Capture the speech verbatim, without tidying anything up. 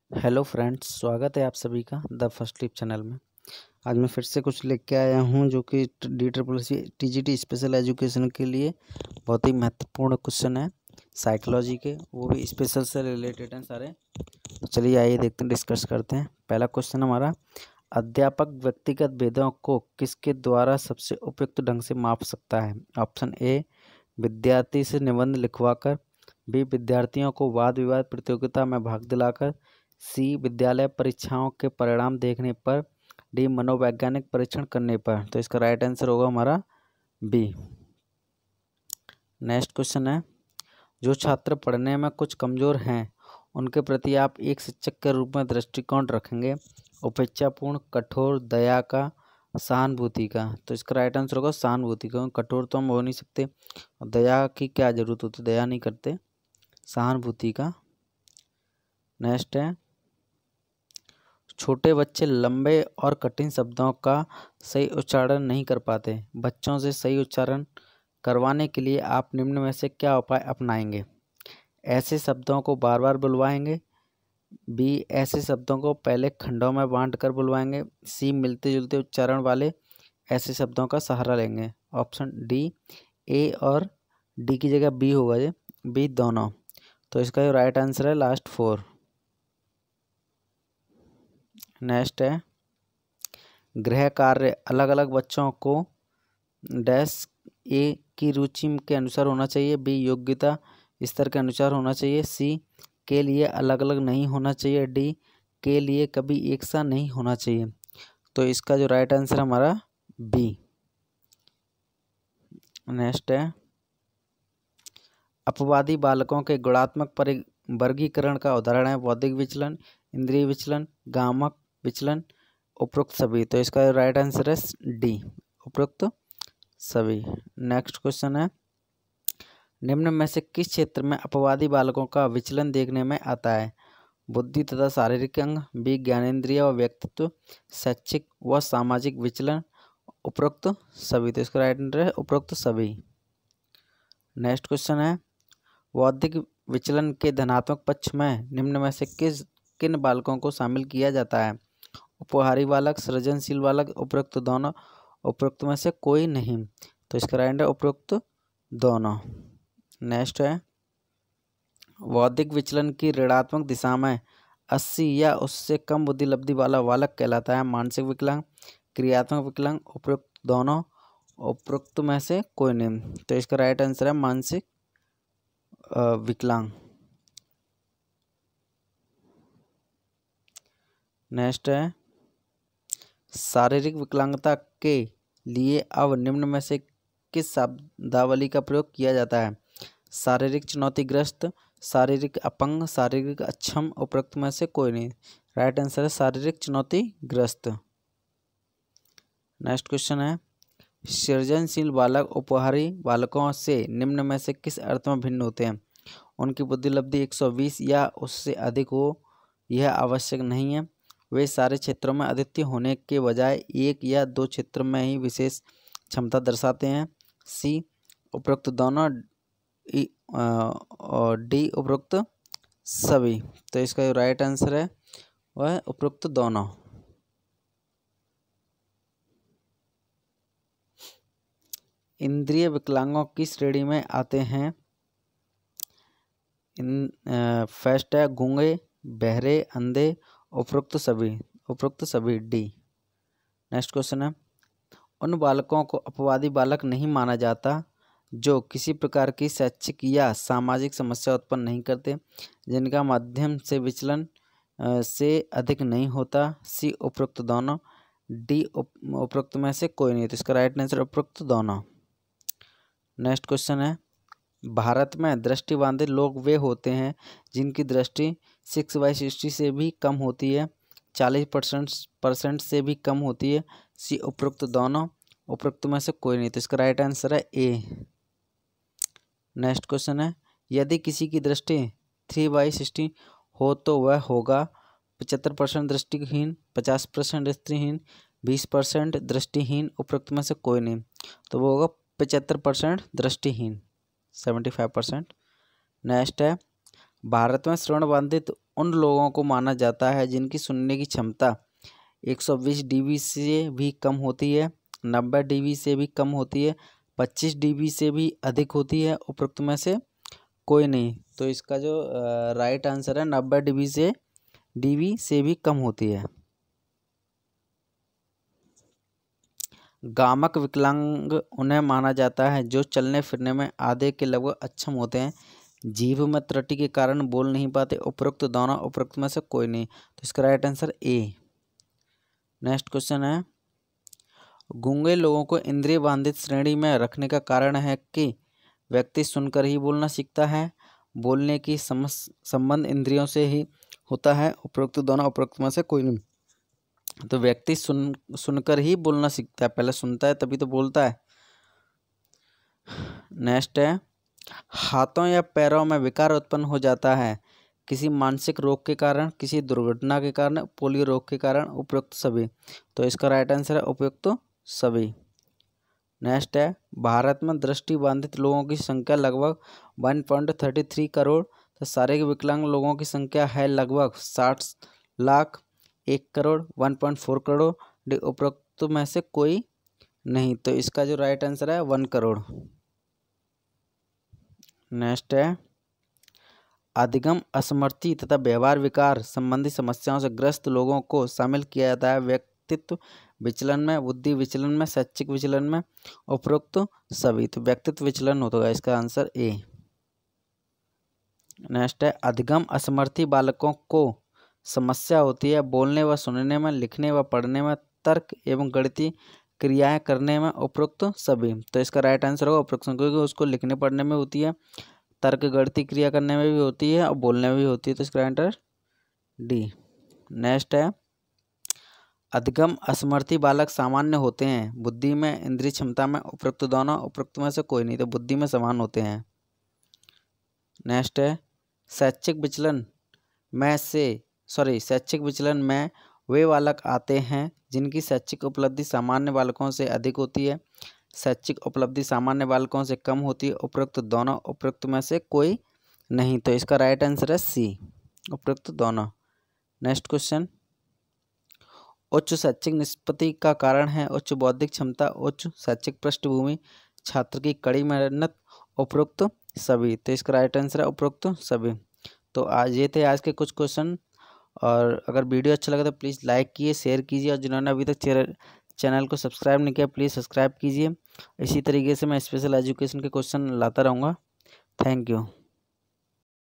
Hello friends, स्वागत है आप सभी का द फर्स्ट लिप चैनल में। आज मैं फिर से कुछ लेके आया हूं जो कि D triple C T G T special education के लिए बहुत ही महत्वपूर्ण क्वेश्चन है साइकोलॉजी के, वो भी स्पेशल से रिलेटेड हैं सारे। तो चलिए आइए देखते हैं, डिस्कस करते हैं। पहला क्वेश्चन हमारा, अध्यापक व्यक्तिगत भेदों को किसके द्वारा सबसे उपयुक्त ढंग से माप सकता है? ऑप्शन ए, विद्यार्थी से निबंध लिखवाकर। बी, विद्यार्थियों को वाद विवाद प्रतियोगिता में भाग दिलाकर। सी, विद्यालय परीक्षाओं के परिणाम देखने पर। डी, मनोवैज्ञानिक परीक्षण करने पर। तो इसका राइट आंसर होगा हमारा बी। नेक्स्ट क्वेश्चन है, जो छात्र पढ़ने में कुछ कमज़ोर हैं उनके प्रति आप एक शिक्षक के रूप में दृष्टिकोण रखेंगे? उपेक्षापूर्ण, कठोर, दया का, सहानुभूति का। तो इसका राइट आंसर होगा सहानुभूति का। कठोर तो हम हो नहीं सकते और दया की क्या जरूरत होती, दया नहीं करते, सहानुभूति का। नेक्स्ट है, छोटे बच्चे लंबे और कठिन शब्दों का सही उच्चारण नहीं कर पाते। बच्चों से सही उच्चारण करवाने के लिए आप निम्न में से क्या उपाय अपनाएंगे? ऐसे शब्दों को बार बार बुलवाएंगे। बी, ऐसे शब्दों को पहले खंडों में बांट कर बुलवाएंगे। सी, मिलते जुलते उच्चारण वाले ऐसे शब्दों का सहारा लेंगे। ऑप्शन डी, ए और डी की जगह बी होगा, ये बी दोनों। तो इसका जो राइट आंसर है लास्ट फोर। नेक्स्ट है, गृह कार्य अलग अलग बच्चों को डैश ए की रुचि के अनुसार होना चाहिए। बी, योग्यता स्तर के अनुसार होना चाहिए। सी, के लिए अलग अलग नहीं होना चाहिए। डी, के लिए कभी एक सा नहीं होना चाहिए। तो इसका जो राइट आंसर हमारा बी। नेक्स्ट है, अपवादी बालकों के गुणात्मक परि वर्गीकरण का उदाहरण है बौद्धिक विचलन, इंद्रिय विचलन, गामक विचलन, उपरोक्त सभी। तो इसका राइट आंसर है डी, उपरोक्त सभी। नेक्स्ट क्वेश्चन है, निम्न में से किस क्षेत्र में अपवादी बालकों का विचलन देखने में आता है? बुद्धि तथा शारीरिक अंग। बी, ज्ञानेंद्रिय व व्यक्तित्व, शैक्षिक व सामाजिक विचलन, उपरोक्त सभी। तो इसका राइट आंसर है उपरोक्त सभी। नेक्स्ट क्वेश्चन है, बौद्धिक विचलन के धनात्मक पक्ष में निम्न में से किस किन बालकों को शामिल किया जाता है? उपहारी बालक, सृजनशील बालक, उपरोक्त दोनों, उपरोक्त में से कोई नहीं। तो इसका राइट है उपरोक्त दोनों। नेक्स्ट है, बौद्धिक विचलन की ऋणात्मक दिशा में अस्सी या उससे कम बुद्धि लब्धि वाला बालक कहलाता है मानसिक विकलांग, क्रियात्मक विकलांग, उपरोक्त दोनों, उपरोक्त में से कोई नहीं। तो इसका राइट आंसर है मानसिक विकलांग। नेक्स्ट है, शारीरिक विकलांगता के लिए अब निम्न में से किस शब्दावली का प्रयोग किया जाता है? शारीरिक चुनौतीग्रस्त, शारीरिक अपंग, शारीरिक अक्षम, उपरोक्त में से कोई नहीं। राइट आंसर है शारीरिक चुनौतीग्रस्त। नेक्स्ट क्वेश्चन है, सृजनशील बालक उपहारी बालकों से निम्न में से किस अर्थ में भिन्न होते हैं? उनकी बुद्धि लब्धि एक सौ बीस या उससे अधिक हो यह आवश्यक नहीं है। वे सारे क्षेत्रों में अद्वितीय होने के बजाय एक या दो क्षेत्रों में ही विशेष क्षमता दर्शाते हैं। सी, उपरोक्त दोनों, और डी, उपरोक्त सभी। तो इसका जो राइट आंसर है वह है उपरोक्त दोनों। इंद्रिय विकलांगों की श्रेणी में आते हैं इन फर्स्ट है गूंगे, बहरे, अंधे, उपरोक्त सभी, उपरोक्त सभी डी। नेक्स्ट क्वेश्चन है, उन बालकों को अपवादी बालक नहीं माना जाता जो किसी प्रकार की शैक्षिक या सामाजिक समस्या उत्पन्न नहीं करते, जिनका माध्यम से विचलन से अधिक नहीं होता। सी, उपरोक्त दोनों। डी, उपरोक्त में से कोई नहीं। तो इसका राइट आंसर उपरोक्त दोनों। नेक्स्ट क्वेश्चन है, भारत में दृष्टिबाधित लोग वे होते हैं जिनकी दृष्टि सिक्स बाई सिक्सटी से भी कम होती है, चालीस परसेंट परसेंट से भी कम होती है। सी, उपरोक्त दोनों, उपरोक्त में से कोई नहीं। तो इसका राइट आंसर है ए। नेक्स्ट क्वेश्चन है, यदि किसी की दृष्टि थ्री बाई सिक्सटी हो तो वह होगा पचहत्तर परसेंट दृष्टिहीन, पचास परसेंट दृष्टिहीन, बीस परसेंट दृष्टिहीन, उपरोक्त में से कोई नहीं। तो वो होगा पचहत्तर परसेंट दृष्टिहीन, सेवेंटी फाइव परसेंट। नेक्स्ट है, भारत में श्रवण बाधित उन लोगों को माना जाता है जिनकी सुनने की क्षमता एक सौ बीस डीबी से भी कम होती है, नब्बे डीबी से भी कम होती है, पच्चीस डीबी से भी अधिक होती है। उपरोक्त में से कोई नहीं। तो इसका जो राइट आंसर है नब्बे डीबी से डीबी से भी कम होती है। गामक विकलांग उन्हें माना जाता है जो चलने फिरने में आधे के लगभग अक्षम होते हैं, जीभ में त्रुटि के कारण बोल नहीं पाते। उपरोक्त दोनों उपरोक्त में से कोई नहीं। तो इसका right answer A. Next question है, गूंगे लोगों को इंद्रिय बाधित श्रेणी में रखने का कारण है कि व्यक्ति सुनकर ही बोलना सीखता है, बोलने की समझ संबंध इंद्रियों से ही होता है। उपरोक्त दोनों उपरोक्त में से कोई नहीं। तो व्यक्ति सुन सुनकर ही बोलना सीखता है, पहले सुनता है तभी तो बोलता है। नेक्स्ट है, हाथों या पैरों में विकार उत्पन्न हो जाता है किसी मानसिक रोग के कारण, किसी दुर्घटना के कारण, पोलियो रोग के कारण। उपयुक्त सभी। तो इसका राइट आंसर है उपयुक्त सभी। नेक्स्ट है, भारत में दृष्टि बाधित लोगों की संख्या लगभग एक पॉइंट तीन तीन करोड़, तो शारीरिक विकलांग लोगों की संख्या है लगभग साठ लाख, एक करोड़, एक पॉइंट चार करोड़। डी उपरोक्त में से कोई नहीं। तो इसका जो राइट आंसर है वन करोड़। नेक्स्ट है, अधिगम असमर्थी तथा व्यवहार विकार संबंधी समस्याओं से ग्रस्त लोगों को शामिल किया जाता है व्यक्तित्व विचलन में, बुद्धि विचलन में, शैक्षिक विचलन में। उपरोक्त सभी। तो व्यक्तित्व विचलन होगा इसका आंसर ए। नेक्स्ट है, अधिगम असमर्थी बालकों को समस्या होती है बोलने व सुनने में, लिखने व पढ़ने में, तर्क एवं गणितीय क्रियाएं करने में। उपरोक्त सभी। तो इसका राइट आंसर होगा उपरोक्त, क्योंकि उसको लिखने पढ़ने में होती है, तर्क गणितीय क्रिया करने में भी होती है और बोलने में भी होती है। तो इसका आंसर डी। नेक्स्ट है, अधिगम असमर्थी बालक सामान्य होते हैं बुद्धि में, इंद्रिय क्षमता में। उपरोक्त दोनों उपरोक्त में से कोई नहीं। तो बुद्धि में समान होते हैं। नेक्स्ट है, शैक्षिक विचलन में से सॉरी शैक्षिक विचलन में वे बालक आते हैं जिनकी शैक्षिक उपलब्धि सामान्य बालकों से अधिक होती है, शैक्षिक उपलब्धि सामान्य बालकों से कम होती है। उपरोक्त दोनों उपरोक्त में से कोई नहीं। तो इसका राइट आंसर है सी, उपरोक्त दोनों। नेक्स्ट क्वेश्चन, उच्च शैक्षिक निष्पत्ति का कारण है उच्च बौद्धिक क्षमता, उच्च शैक्षिक पृष्ठभूमि, छात्र की कड़ी मेहनत। उपरोक्त सभी। तो इसका राइट आंसर है उपरोक्त सभी। तो आज ये थे आज के कुछ क्वेश्चन। और अगर वीडियो अच्छा लगा तो प्लीज़ लाइक कीजिए, शेयर कीजिए, और जिन्होंने अभी तक चैनल को सब्सक्राइब नहीं किया प्लीज़ सब्सक्राइब कीजिए। इसी तरीके से मैं स्पेशल एजुकेशन के क्वेश्चन लाता रहूँगा। Thank you.